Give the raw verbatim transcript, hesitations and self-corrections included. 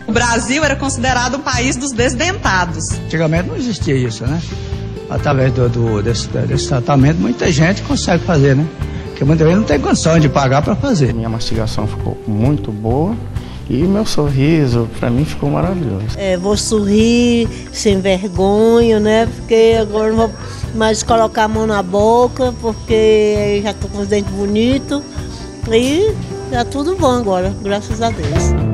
O Brasil era considerado um país dos desdentados. Antigamente não existia isso, né? Através do, do, desse, desse tratamento, muita gente consegue fazer, né? Porque muitas vezes não tem condição de pagar para fazer. Minha mastigação ficou muito boa e meu sorriso, para mim, ficou maravilhoso. É, vou sorrir sem vergonha, né? Porque agora não vou mais colocar a mão na boca, porque já tô com os dentes bonitos e tá tudo bom agora, graças a Deus.